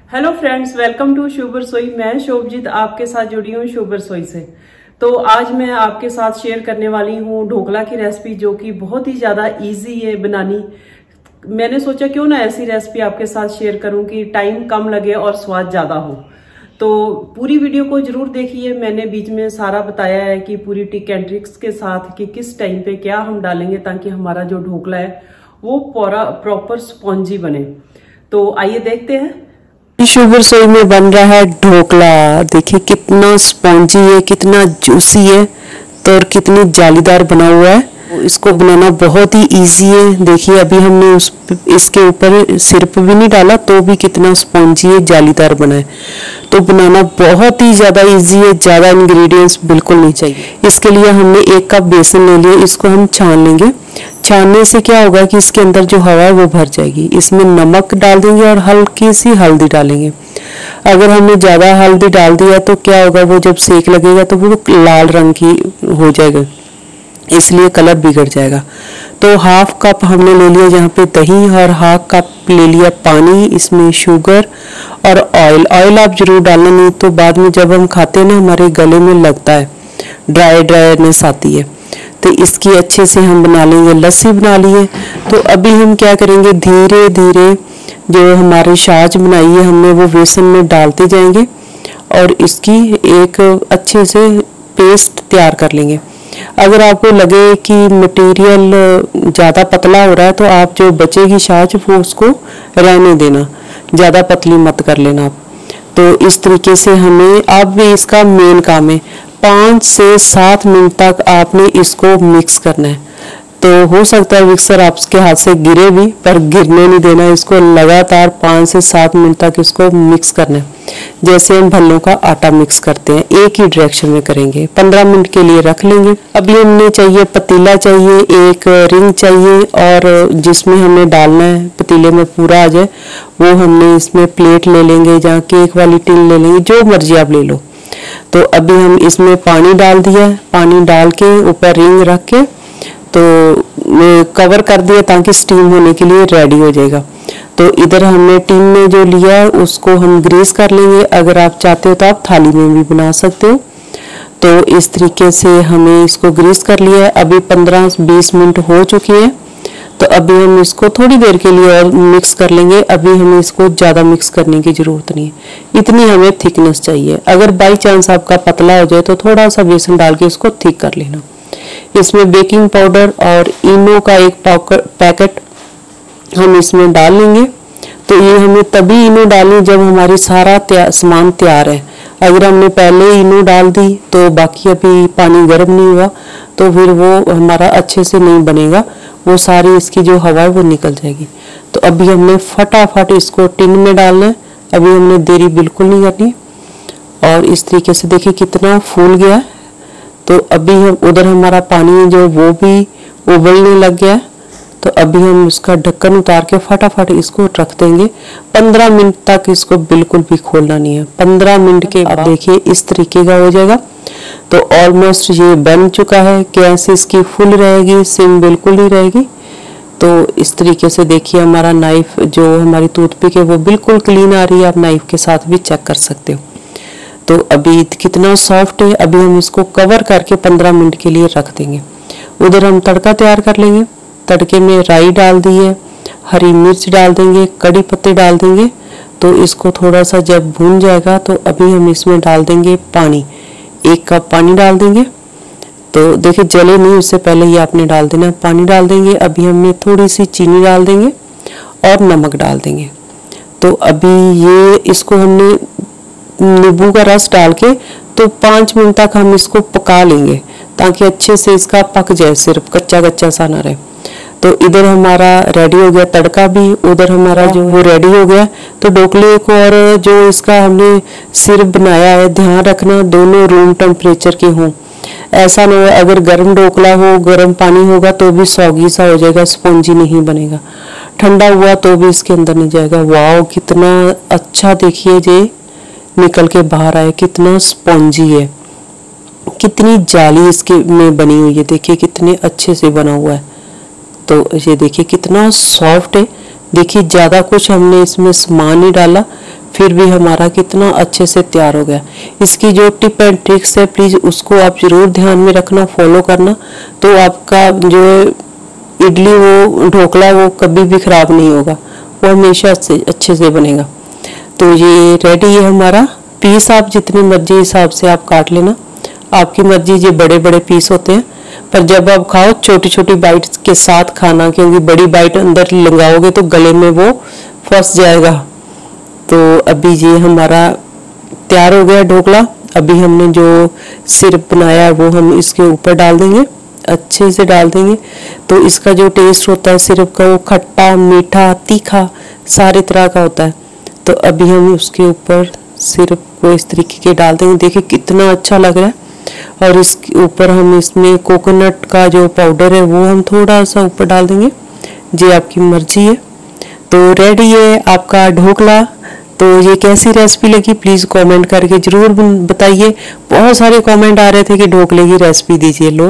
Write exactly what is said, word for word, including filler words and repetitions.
Hello friends, welcome to Shubh Rasoi. मैं शोभजीत आपके साथ जुड़ी हूँ शुभ रसोई से। तो आज मैं आपके साथ शेयर करने वाली हूँ ढोकला की रेसिपी, जो कि बहुत ही ज्यादा इजी है बनानी। मैंने सोचा क्यों ना ऐसी रेसिपी आपके साथ शेयर करूं कि टाइम कम लगे और स्वाद ज्यादा हो। तो पूरी वीडियो को जरूर देखिए। मैंने बीच में सारा बताया है कि पूरी टिक एंड ट्रिक्स के साथ कि किस टाइम पे क्या हम डालेंगे ताकि हमारा जो ढोकला है वो पूरा प्रॉपर स्पॉन्जी बने। तो आइए देखते हैं। शुभ रसोई में बन रहा है ढोकला। देखिए कितना स्पॉन्जी है, कितना जूसी है तो और कितनी जालीदार बना हुआ है। इसको बनाना बहुत ही इजी है। देखिए अभी हमने उस इसके ऊपर सिरप भी नहीं डाला तो भी कितना स्पॉन्जी है, जालीदार बना है। तो बनाना बहुत ही ज्यादा इजी है, ज्यादा इंग्रेडिएंट्स बिल्कुल नहीं चाहिए। इसके लिए हमने एक कप बेसन ले लिया, इसको हम छान लेंगे। छानने से क्या होगा कि इसके अंदर जो हवा है वो भर जाएगी। इसमें नमक डाल देंगे और हल्की सी हल्दी डालेंगे। अगर हमने ज्यादा हल्दी डाल दिया तो क्या होगा, वो जब सेक लगेगा तो वो लाल रंग की हो जाएगा, इसलिए कलर बिगड़ जाएगा। तो हाफ कप हमने ले लिया यहाँ पे दही और हाफ कप ले लिया पानी। इसमें शुगर और ऑयल ऑयल आप जरूर डालना, नहीं तो बाद में जब हम खाते हैं ना हमारे गले में लगता है, ड्राई ड्राईनेस आती है। तो इसकी अच्छे से हम बना लेंगे। लस्सी बना लिए। तो अभी हम क्या करेंगे, धीरे धीरे जो हमारी छाछ बनाई है हमने वो बेसन में डालते जाएंगे और इसकी एक अच्छे से पेस्ट तैयार कर लेंगे। अगर आपको लगे कि मटेरियल ज़्यादा पतला हो रहा है तो आप जो बचेगी छाछ वो उसको रहने देना, ज़्यादा पतली मत कर लेना आप। तो इस तरीके से हमें अब भी इसका मेन काम है, पाँच से सात मिनट तक आपने इसको मिक्स करना है। तो हो सकता है मिक्सर आपके हाथ से गिरे भी, पर गिरने नहीं देना है। इसको लगातार पाँच से सात मिनट तक इसको मिक्स करना है, जैसे हम भल्लों का आटा मिक्स करते हैं, एक ही डायरेक्शन में करेंगे। पंद्रह मिनट के लिए रख लेंगे। अभी हमने चाहिए पतीला, चाहिए एक रिंग चाहिए और जिसमें हमें डालना है पतीले में पूरा आ जाए वो हमने इसमें प्लेट ले लेंगे, जहाँ केक वाली टिन ले लेंगे, जो मर्जी आप ले लो। तो अभी हम इसमें पानी डाल दिया, पानी डाल के ऊपर रिंग रख के तो कवर कर दिया ताकि स्टीम होने के लिए रेडी हो जाएगा। तो इधर हमने टिन में जो लिया उसको हम ग्रीस कर लेंगे। अगर आप चाहते हो तो आप थाली में भी बना सकते हो। तो इस तरीके से हमें इसको ग्रीस कर लिया है। अभी पंद्रह बीस मिनट हो चुके हैं। तो अभी हम इसको थोड़ी देर के लिए और मिक्स कर लेंगे। अभी हमें इसको ज़्यादा मिक्स करने की ज़रूरत नहीं है, इतनी हमें थिकनेस चाहिए। अगर बाई चांस आपका पतला हो जाए तो थोड़ा सा बेसन डाल के इसको थिक कर लेना। इसमें बेकिंग पाउडर और इनो का एक पैकेट हम इसमें डाल लेंगे। तो ये हमें तभी इनो डालें जब हमारी सारा तैयार सामान तैयार है। अगर हमने पहले इनो डाल दी तो बाकी अभी पानी गर्म नहीं हुआ तो फिर वो हमारा अच्छे से नहीं बनेगा, वो सारी इसकी जो हवा है वो निकल जाएगी। तो अभी हमने फटाफट इसको टिन में डालना है। अभी हमने देरी बिल्कुल नहीं करनी। और इस तरीके से देखिए कितना फूल गया है। तो अभी हम उधर हमारा पानी जो वो भी उबलने लग गया है। तो अभी हम इसका ढक्कन उतार के फटाफट इसको रख देंगे। पंद्रह मिनट तक इसको बिल्कुल भी खोलना नहीं है। पंद्रह मिनट के बाद देखिए इस तरीके का हो जाएगा। तो ऑलमोस्ट ये बन चुका है। गैस इसकी फुल रहेगी, सिम बिल्कुल नहीं रहेगी। तो इस तरीके से देखिए हमारा नाइफ जो हमारी टूथपिक है वो बिल्कुल क्लीन आ रही है। आप नाइफ के साथ भी चेक कर सकते हो। तो अभी कितना सॉफ्ट है। अभी हम इसको कवर करके पंद्रह मिनट के लिए रख देंगे। उधर हम तड़का तैयार कर लेंगे। तड़के में राई डाल दी है, हरी मिर्च डाल देंगे, कड़ी पत्ते डाल देंगे। तो इसको थोड़ा सा जब भून जाएगा तो अभी हम इसमें डाल देंगे पानी, एक कप पानी डाल देंगे। तो देखिए जले नहीं, उससे पहले ही आपने डाल देना। पानी डाल देंगे। अभी हमने थोड़ी सी चीनी डाल देंगे और नमक डाल देंगे। तो अभी ये इसको हमने नींबू का रस डाल के तो पाँच मिनट तक हम इसको पका लेंगे ताकि अच्छे से इसका पक जाए, सिर्फ कच्चा कच्चा सा ना रहे। तो इधर हमारा रेडी हो गया तड़का भी, उधर हमारा जो वो रेडी हो गया। तो ढोकले को और जो इसका हमने सिरप बनाया है, ध्यान रखना दोनों रूम टेम्परेचर के हों। ऐसा ना हो अगर गर्म ढोकला हो, गर्म पानी होगा तो भी सौगी सा हो जाएगा, स्पॉन्जी नहीं बनेगा। ठंडा हुआ तो भी इसके अंदर नहीं जाएगा। वाह कितना अच्छा, देखिए ये निकल के बाहर आए, कितना स्पॉन्जी है, कितनी जाली इसके में बनी हुई है। देखिए कितने अच्छे से बना हुआ है। तो ये देखिए कितना सॉफ्ट है। देखिए ज़्यादा कुछ हमने इसमें सामान नहीं डाला, फिर भी हमारा कितना अच्छे से तैयार हो गया। इसकी जो टिप एंड ट्रिक्स है प्लीज़ उसको आप ज़रूर ध्यान में रखना, फॉलो करना, तो आपका जो इडली वो ढोकला वो कभी भी ख़राब नहीं होगा, वो हमेशा अच्छे अच्छे से बनेगा। तो ये रेडी है हमारा। पीस आप जितनी मर्जी हिसाब से आप काट लेना, आपकी मर्जी। ये बड़े बड़े पीस होते हैं, पर जब आप खाओ छोटी छोटी बाइट्स के साथ खाना, क्योंकि बड़ी बाइट अंदर लगाओगे तो गले में वो फंस जाएगा। तो अभी ये हमारा तैयार हो गया ढोकला। अभी हमने जो सिरप बनाया है वो हम इसके ऊपर डाल देंगे, अच्छे से डाल देंगे। तो इसका जो टेस्ट होता है सिरप का वो खट्टा, मीठा, तीखा सारे तरह का होता है। तो अभी हम उसके ऊपर सिरप को इस तरीके के डाल देंगे। देखिए कितना अच्छा लग रहा है। और इसके ऊपर हम इसमें कोकोनट का जो पाउडर है वो हम थोड़ा सा ऊपर डाल देंगे, ये आपकी मर्जी है। तो रेडी है आपका ढोकला। तो ये कैसी रेसिपी लगी प्लीज़ कमेंट करके ज़रूर बताइए। बहुत सारे कमेंट आ रहे थे कि ढोकले की रेसिपी दीजिए। लो